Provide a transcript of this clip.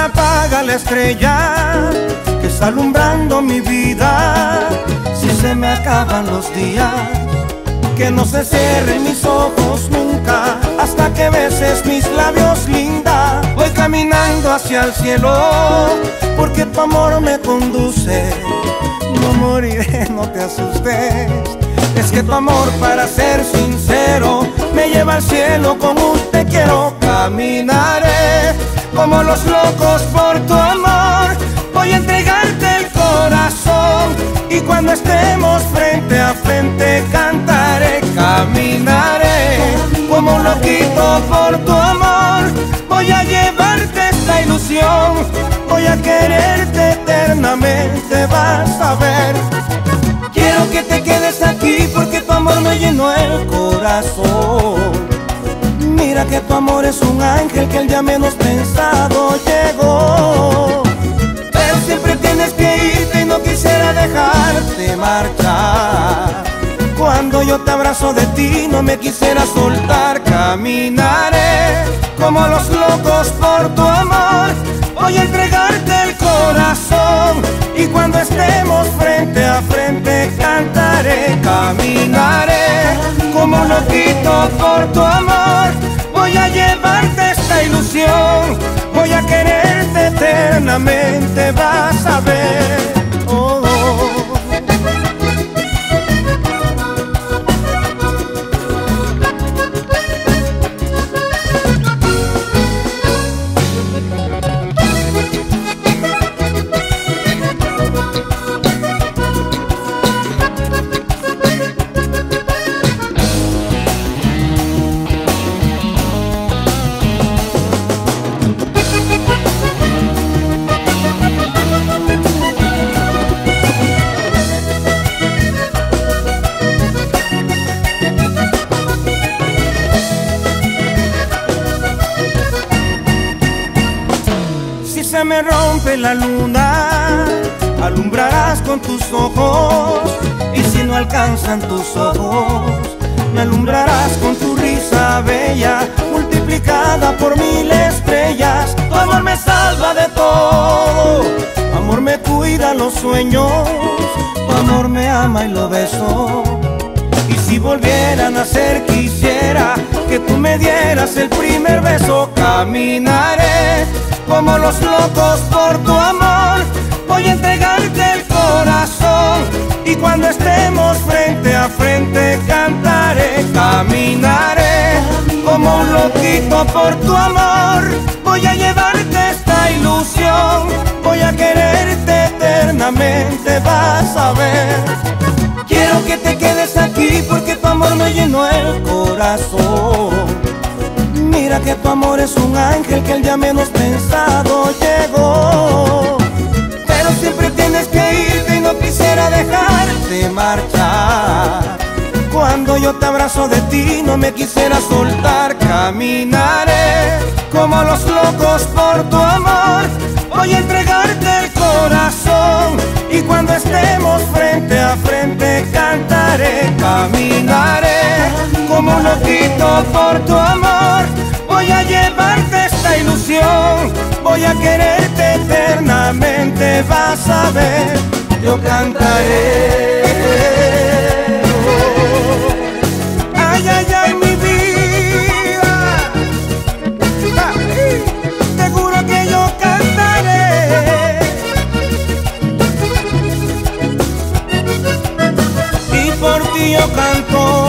apaga la estrella que está alumbrando mi vida. Si se me acaban los días, que no se cierren mis ojos nunca hasta que beses mis labios, linda. Voy caminando hacia el cielo porque tu amor me conduce. No moriré, no te asustes. Es que tu amor, para ser sincero, me lleva al cielo con un te quiero. Caminaré como los locos por tu amor. Voy a entregarte el corazón y cuando estemos frente a frente cantaré. Caminaré como un loquito por tu amor. Voy a llevarte esta ilusión. Voy a quererte eternamente, vas a ver. Quiero que te quedes aquí porque tu amor me llenó el corazón. Mira que tu amor es un ángel que el día menos pensado llegó. Pero siempre tienes que irte y no quisiera dejarte marchar. Cuando yo te abrazo de ti no me quisiera soltar. Caminaré como los locos por tu amor. Voy a entregarte el corazón y cuando estemos frente a frente cantaré. Caminaré como un loquito por tu amor. Voy a llevarte esta ilusión. Voy a quererte eternamente, vas a ver. Oh, oh. Se me rompe la luna, alumbrarás con tus ojos. Y si no alcanzan tus ojos, me alumbrarás con tu risa bella, multiplicada por 1000 estrellas. Tu amor me salva de todo, tu amor me cuida los sueños, tu amor me ama y lo beso. Y si volviera a nacer quisiera que tú me dieras el primer beso. Caminaré como los locos por tu amor. Voy a entregarte el corazón y cuando estemos frente a frente cantaré. Caminaré como un loquito por tu amor. Voy a llevarte esta ilusión. Voy a quererte eternamente, vas a ver. Quiero que te quedes aquí porque tu amor me llenó el corazón. Mira que tu amor es un ángel que el día menos pensado llegó. Pero siempre tienes que irte y no quisiera dejarte marchar. Cuando yo te abrazo de ti no me quisiera soltar. Caminaré como los locos por tu amor. Voy a entregarte el corazón y cuando estemos frente a frente cantaré. Caminaré como un loquito por tu amor. Voy a llevarte esta ilusión. Voy a quererte eternamente, vas a ver. Yo cantaré. Ay, ay, ay, mi vida. Seguro que yo cantaré. Y por ti yo canto.